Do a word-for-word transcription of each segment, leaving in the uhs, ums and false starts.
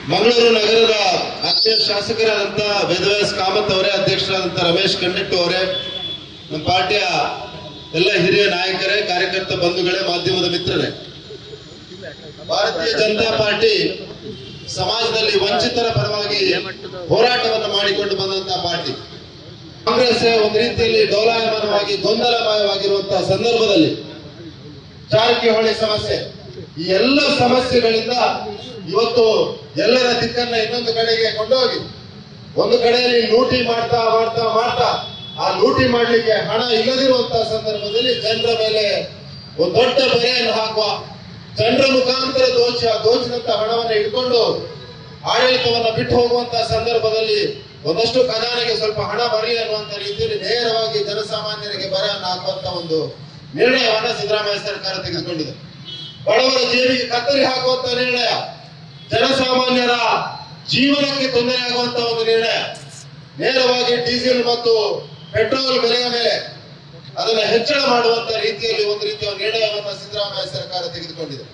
ಮಂಗಳೂರು ನಗರದ ಆತ್ಮೀಯ ಶಾಸಕರಾದಂಥ ವೇದವ್ಯಾಸ್ ಕಾಮತ್ ಅವರೇ, ಅಧ್ಯಕ್ಷರಾದಂಥ ರಮೇಶ್ ಕಂಡಿಟ್ಟು ಅವರೇ, ನಮ್ಮ ಪಾರ್ಟಿಯ ಎಲ್ಲ ಹಿರಿಯ ನಾಯಕರೇ, ಕಾರ್ಯಕರ್ತ ಬಂಧುಗಳೇ, ಮಾಧ್ಯಮದ ಮಿತ್ರರೇ, ಭಾರತೀಯ ಜನತಾ ಪಾರ್ಟಿ ಸಮಾಜದಲ್ಲಿ ವಂಚಿತರ ಪರವಾಗಿ ಹೋರಾಟವನ್ನು ಮಾಡಿಕೊಂಡು ಬಂದಂತಹ ಪಾರ್ಟಿ. ಕಾಂಗ್ರೆಸ್ ಒಂದು ರೀತಿಯಲ್ಲಿ ಡೋಲಾಯಮಾನವಾಗಿ ಗೊಂದಲಮಯವಾಗಿರುವಂತಹ ಸಂದರ್ಭದಲ್ಲಿ ಜಾರಕಿಹೊಳಿ ಸಮಸ್ಯೆ, ಈ ಎಲ್ಲ ಸಮಸ್ಯೆಗಳಿಂದ ಇವತ್ತು ಎಲ್ಲರ ದಿಕ್ಕನ್ನ ಇನ್ನೊಂದು ಕಡೆಗೆ ಕೊಂಡೋಗಿ ಒಂದು ಕಡೆಯಲ್ಲಿ ಲೂಟಿ ಮಾಡ್ತಾ ಮಾಡ್ತಾ ಮಾಡ್ತಾ ಆ ಲೂಟಿ ಮಾಡ್ಲಿಕ್ಕೆ ಹಣ ಇಲ್ಲದಿರುವಂತಹ ಸಂದರ್ಭದಲ್ಲಿ ಜನರ ಮೇಲೆ ಒಂದು ದೊಡ್ಡ ಬೆಲೆಯನ್ನು ಹಾಕುವ, ಜನರ ಮುಖಾಂತರ ದೋಚಿ ಆ ದೋಚಿದಂತ ಹಣವನ್ನು ಇಟ್ಕೊಂಡು ಆಡಳಿತವನ್ನ ಬಿಟ್ಟು ಹೋಗುವಂತಹ ಸಂದರ್ಭದಲ್ಲಿ ಒಂದಷ್ಟು ಖಜಾನೆಗೆ ಸ್ವಲ್ಪ ಹಣ ಬರಲಿ ಅನ್ನುವಂತ ರೀತಿಯಲ್ಲಿ ನೇರವಾಗಿ ಜನಸಾಮಾನ್ಯರಿಗೆ ಬರವನ್ನು ಹಾಕುವಂತ ಒಂದು ನಿರ್ಣಯವನ್ನ ಸಿದ್ದರಾಮಯ್ಯ ಸರ್ಕಾರ ತೆಗೆದುಕೊಂಡಿದೆ. ಬಡವರ ಜೇಬಿಗೆ ಕತ್ತರಿ ಹಾಕುವಂತ ನಿರ್ಣಯ, ಜನಸಾಮಾನ್ಯರ ಜೀವನಕ್ಕೆ ತೊಂದರೆ ಆಗುವಂತ ಒಂದು ನಿರ್ಣಯ, ನೇರವಾಗಿ ಡೀಸೆಲ್ ಮತ್ತು ಪೆಟ್ರೋಲ್ ಬೆಲೆಯ ಮೇಲೆ ಅದನ್ನ ಹೆಚ್ಚಳ ಮಾಡುವಂತ ರೀತಿಯಲ್ಲಿ ಒಂದು ರೀತಿಯ ನಿರ್ಣಯವನ್ನು ಸಿದ್ದರಾಮಯ್ಯ ಸರ್ಕಾರ ತೆಗೆದುಕೊಂಡಿದೆ.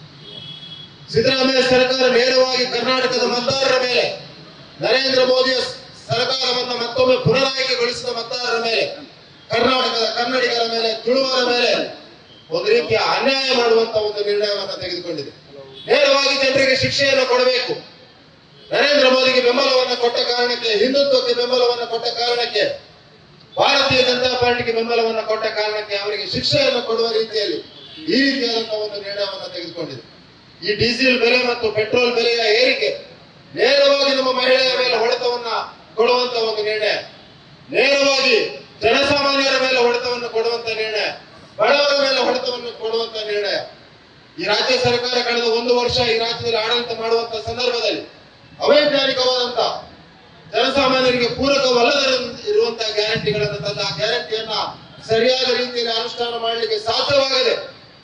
ಸಿದ್ದರಾಮಯ್ಯ ಸರ್ಕಾರ ನೇರವಾಗಿ ಕರ್ನಾಟಕದ ಮತದಾರರ ಮೇಲೆ, ನರೇಂದ್ರ ಮೋದಿಯ ಸರ್ಕಾರವನ್ನು ಮತ್ತೊಮ್ಮೆ ಪುನರಾಯ್ಕೆಗೊಳಿಸಿದ ಮತದಾರರ ಮೇಲೆ, ಕರ್ನಾಟಕದ ಕನ್ನಡಿಗರ ಮೇಲೆ, ತುಳುವರ ಮೇಲೆ ಒಂದು ರೀತಿಯ ಅನ್ಯಾಯ ಮಾಡುವಂತ ಒಂದು ನಿರ್ಣಯವನ್ನು ತೆಗೆದುಕೊಂಡಿದೆ. ನೇರವಾಗಿ ಜನರಿಗೆ ಶಿಕ್ಷೆಯನ್ನು ಕೊಡಬೇಕು. ನರೇಂದ್ರ ಮೋದಿಗೆ ಬೆಂಬಲವನ್ನು ಕೊಟ್ಟ ಕಾರಣಕ್ಕೆ, ಹಿಂದುತ್ವಕ್ಕೆ ಬೆಂಬಲವನ್ನು ಕೊಟ್ಟ ಕಾರಣಕ್ಕೆ, ಭಾರತೀಯ ಜನತಾ ಪಾರ್ಟಿಗೆ ಬೆಂಬಲವನ್ನು ಕೊಟ್ಟ ಕಾರಣಕ್ಕೆ ಅವರಿಗೆ ಶಿಕ್ಷೆಯನ್ನು ಕೊಡುವ ರೀತಿಯಲ್ಲಿ ಈ ರೀತಿಯಾದಂತಹ ಒಂದು ನಿರ್ಣಯವನ್ನು ತೆಗೆದುಕೊಂಡಿದೆ. ಈ ಡೀಸೆಲ್ ಬೆಲೆ ಮತ್ತು ಪೆಟ್ರೋಲ್ ಬೆಲೆಯ ಏರಿಕೆ ನೇರವಾಗಿ ನಮ್ಮ ಮಹಿಳೆಯರ ಮೇಲೆ ಹೊಡೆತವನ್ನ ಕೊಡುವಂತ ಒಂದು ನಿರ್ಣಯ, ನೇರವಾಗಿ ಜನಸಾಮಾನ್ಯರ ಮೇಲೆ ಹೊಡೆತವನ್ನು ಕೊಡುವಂತ ನಿರ್ಣಯ, ಬಡವರ ಮೇಲೆ ಹೊಡೆತವನ್ನು ಕೊಡುವಂತ ನಿರ್ಣಯ. ಈ ರಾಜ್ಯ ಸರ್ಕಾರ ಕಳೆದ ಒಂದು ವರ್ಷ ಈ ರಾಜ್ಯದಲ್ಲಿ ಆಡಳಿತ ಮಾಡುವಂತ ಸಂದರ್ಭದಲ್ಲಿ ಅವೈಜ್ಞಾನಿಕವಾದಂತ, ಜನಸಾಮಾನ್ಯರಿಗೆ ಪೂರಕವಲ್ಲದ ಇರುವಂತಹ ಗ್ಯಾರಂಟಿಗಳನ್ನು ತಂದ, ಆ ಗ್ಯಾರಂಟಿಯನ್ನ ಸರಿಯಾದ ರೀತಿಯಲ್ಲಿ ಅನುಷ್ಠಾನ ಮಾಡಲಿಕ್ಕೆ ಸಾಧ್ಯವಾಗದೆ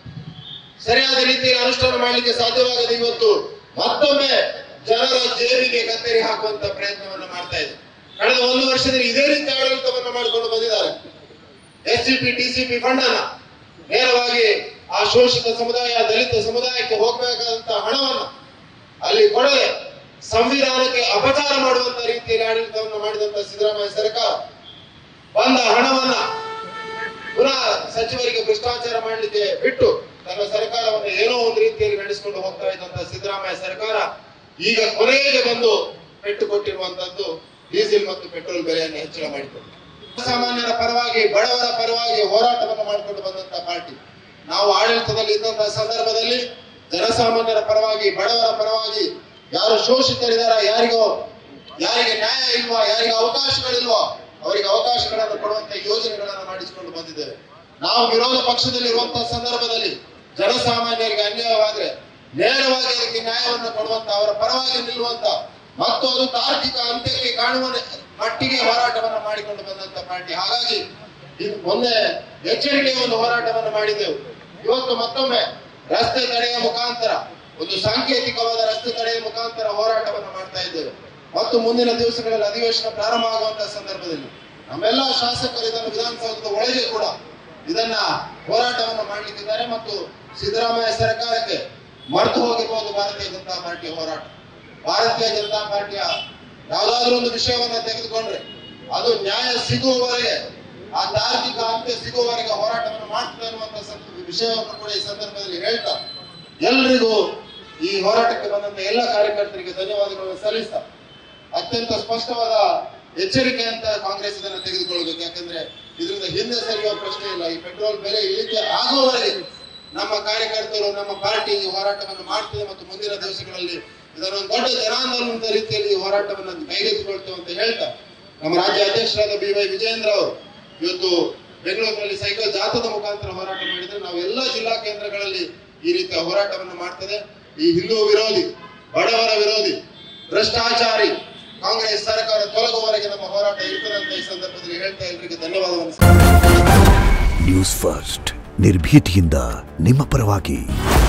ಸರಿಯಾದ ರೀತಿಯಲ್ಲಿ ಅನುಷ್ಠಾನ ಮಾಡಲಿಕ್ಕೆ ಸಾಧ್ಯವಾಗದೆ ಇವತ್ತು ಮತ್ತೊಮ್ಮೆ ಜನರ ಜೇಬಿಗೆ ಕತ್ತರಿ ಹಾಕುವಂತ ಪ್ರಯತ್ನವನ್ನು ಮಾಡ್ತಾ ಇದೆ. ಕಳೆದ ಒಂದು ವರ್ಷದಲ್ಲಿ ಇದೇ ರೀತಿ ಆಡಳಿತವನ್ನು ಮಾಡಿಕೊಂಡು ಬಂದಿದ್ದಾರೆ. S C P T C P fund ಅನ್ನ ನೇರವಾಗಿ ಆ ಶೋಷಿತ ಸಮುದಾಯ, ದಲಿತ ಸಮುದಾಯಕ್ಕೆ ಹೋಗಬೇಕಾದಂತಹ ಹಣವನ್ನು ಅಲ್ಲಿ ಕೊಡದೆ ಸಂವಿಧಾನಕ್ಕೆ ಅಪಚಾರ ಮಾಡುವಂತ ರೀತಿಯಲ್ಲಿ ಆಡಳಿತವನ್ನು ಮಾಡಿದಂತ ಸಿದ್ದರಾಮಯ್ಯ ಸರ್ಕಾರ ಬಂದ ಹಣವನ್ನ ಪುನಃ ಸಚಿವರಿಗೆ ಭ್ರಷ್ಟಾಚಾರ ಮಾಡಲಿಕ್ಕೆ ಬಿಟ್ಟು ತನ್ನ ಸರ್ಕಾರವನ್ನು ಏನೋ ಒಂದು ರೀತಿಯಲ್ಲಿ ನಡೆಸಿಕೊಂಡು ಹೋಗ್ತಾ ಇದ್ದಂತ ಸಿದ್ದರಾಮಯ್ಯ ಸರ್ಕಾರ ಈಗ ಕೊನೆಗೆ ಬಂದು ಪೆಟ್ಟು ಕೊಟ್ಟಿರುವಂತದ್ದು ಡೀಸೆಲ್ ಮತ್ತು ಪೆಟ್ರೋಲ್ ಬೆಲೆಯನ್ನು ಹೆಚ್ಚಳ ಮಾಡಿಕೊಂಡು ಸಾಮಾನ್ಯರ ಪರವಾಗಿ, ಬಡವರ ಪರವಾಗಿ ಹೋರಾಟವನ್ನು ಮಾಡಿಕೊಂಡು ಬಂದಂತ ಪಾರ್ಟಿ. ನಾವು ಆಡಳಿತದಲ್ಲಿ ಇದ್ದಂತಹ ಸಂದರ್ಭದಲ್ಲಿ ಜನಸಾಮಾನ್ಯರ ಪರವಾಗಿ, ಬಡವರ ಪರವಾಗಿ, ಯಾರು ಶೋಷಿತರಿದಾರ, ಯಾರಿಗೋ ಯಾರಿಗೆ ನ್ಯಾಯ ಇಲ್ವಾ, ಯಾರಿಗೆ ಅವಕಾಶಗಳಿಲ್ವಾ ಅವರಿಗೆ ಅವಕಾಶಗಳನ್ನು ಕೊಡುವಂತ ಯೋಜನೆಗಳನ್ನು ಮಾಡಿಸಿಕೊಂಡು ಬಂದಿದ್ದೇವೆ. ನಾವು ವಿರೋಧ ಪಕ್ಷದಲ್ಲಿರುವಂತಹ ಸಂದರ್ಭದಲ್ಲಿ ಜನಸಾಮಾನ್ಯರಿಗೆ ಅನ್ಯಾಯವಾದ್ರೆ ನೇರವಾಗಿ ಅದಕ್ಕೆ ನ್ಯಾಯವನ್ನು ಕೊಡುವಂತ, ಅವರ ಪರವಾಗಿ ನಿಲ್ಲುವಂತ ಮತ್ತು ಅದು ತಾರ್ಕಿಕ ಅಂತ್ಯಕ್ಕೆ ಕಾಣುವ ಮಟ್ಟಿಗೆ ಹೋರಾಟವನ್ನು ಮಾಡಿಕೊಂಡು ಬಂದಂತ ಪಾರ್ಟಿ. ಹಾಗಾಗಿ ಮೊನ್ನೆ ಎಚ್ಚರಿಕೆಯ ಒಂದು ಹೋರಾಟವನ್ನು ಮಾಡಿದ್ದೆವು. ಇವತ್ತು ಮತ್ತೊಮ್ಮೆ ರಸ್ತೆ ತಡೆಯ ಮುಖಾಂತರ, ಒಂದು ಸಾಂಕೇತಿಕವಾದ ರಸ್ತೆ ತಡೆಯ ಮುಖಾಂತರ ಹೋರಾಟವನ್ನು ಮಾಡ್ತಾ ಇದ್ದೇವೆ. ಮತ್ತು ಮುಂದಿನ ದಿವಸಗಳಲ್ಲಿ ಅಧಿವೇಶನ ಪ್ರಾರಂಭ ಆಗುವಂತಹ ಸಂದರ್ಭದಲ್ಲಿ ನಮ್ಮೆಲ್ಲ ಶಾಸಕರು ಇದನ್ನು ವಿಧಾನಸೌಧದ ಒಳಗೆ ಕೂಡ ಇದನ್ನ ಹೋರಾಟವನ್ನು ಮಾಡಲಿಕ್ಕಿದ್ದಾರೆ. ಮತ್ತು ಸಿದ್ದರಾಮಯ್ಯ ಸರ್ಕಾರಕ್ಕೆ ಮರೆತು ಹೋಗಿರುವುದು ಭಾರತೀಯ ಜನತಾ ಪಾರ್ಟಿಯ ಹೋರಾಟ. ಭಾರತೀಯ ಜನತಾ ಪಾರ್ಟಿಯ ಯಾವುದಾದ್ರೂ ಒಂದು ವಿಷಯವನ್ನ ತೆಗೆದುಕೊಂಡ್ರೆ ಅದು ನ್ಯಾಯ ಸಿಗುವವರೆಗೆ, ಆ ತಾರ್ಕಿಕ ಅಂತ್ಯ ಸಿಗುವವರೆಗೆ ಹೋರಾಟವನ್ನು ಮಾಡ್ತದೆ ಅನ್ನುವಂತ ವಿಷಯವನ್ನು ಕೂಡ ಈ ಸಂದರ್ಭದಲ್ಲಿ ಹೇಳ್ತಾ, ಎಲ್ರಿಗೂ ಈ ಹೋರಾಟಕ್ಕೆ ಬಂದಂತ ಎಲ್ಲ ಕಾರ್ಯಕರ್ತರಿಗೆ ಧನ್ಯವಾದಗಳನ್ನು ಸಲ್ಲಿಸ್ತಾ, ಅತ್ಯಂತ ಸ್ಪಷ್ಟವಾದ ಎಚ್ಚರಿಕೆ ಅಂತ ಕಾಂಗ್ರೆಸ್ ಇದನ್ನು ತೆಗೆದುಕೊಳ್ಳಬೇಕು. ಯಾಕಂದ್ರೆ ಇದರಿಂದ ಹಿಂದೆ ಸರಿಯುವ ಪ್ರಶ್ನೆ ಇಲ್ಲ. ಈ ಪೆಟ್ರೋಲ್ ಬೆಲೆ ಇಳಿಕೆ ಆಗುವವರೆಗೆ ನಮ್ಮ ಕಾರ್ಯಕರ್ತರು, ನಮ್ಮ ಪಾರ್ಟಿ ಈ ಹೋರಾಟವನ್ನು ಮಾಡ್ತದೆ ಮತ್ತು ಮುಂದಿನ ದಿವಸಗಳಲ್ಲಿ ಇದನ್ನೊಂದು ದೊಡ್ಡ ಜನಾಂದೋಲನದ ರೀತಿಯಲ್ಲಿ ಈ ಹೋರಾಟವನ್ನು ಕೈಗೆತ್ತಿಕೊಳ್ತೇವೆ ಅಂತ ಹೇಳ್ತಾ, ನಮ್ಮ ರಾಜ್ಯ ಅಧ್ಯಕ್ಷರಾದ ಬಿ ವೈ ವಿಜಯೇಂದ್ರ ಅವರು ಇವತ್ತು ಬೆಂಗಳೂರಿನಲ್ಲಿ ಸೈಕಲ್ ಜಾಥಾದ ಮುಖಾಂತರ ಹೋರಾಟ ಮಾಡಿದ್ರೆ, ನಾವು ಎಲ್ಲ ಜಿಲ್ಲಾ ಕೇಂದ್ರಗಳಲ್ಲಿ ಈ ರೀತಿಯ ಹೋರಾಟವನ್ನು ಮಾಡ್ತದೆ. ಈ ಹಿಂದೂ ವಿರೋಧಿ, ಬಡವರ ವಿರೋಧಿ, ಭ್ರಷ್ಟಾಚಾರಿ ಕಾಂಗ್ರೆಸ್ ಸರ್ಕಾರ ತೊಲಗುವವರೆಗೆ ನಮ್ಮ ಹೋರಾಟ ಇರ್ತದೆ ಅಂತ ಈ ಸಂದರ್ಭದಲ್ಲಿ ಹೇಳ್ತಾ ಎಲ್ಲರಿಗೆ ಧನ್ಯವಾದವನ್ನು. ನ್ಯೂಸ್ ಫಸ್ಟ್, ನಿರ್ಭೀತಿಯಿಂದ ನಿಮ್ಮ ಪರವಾಗಿ.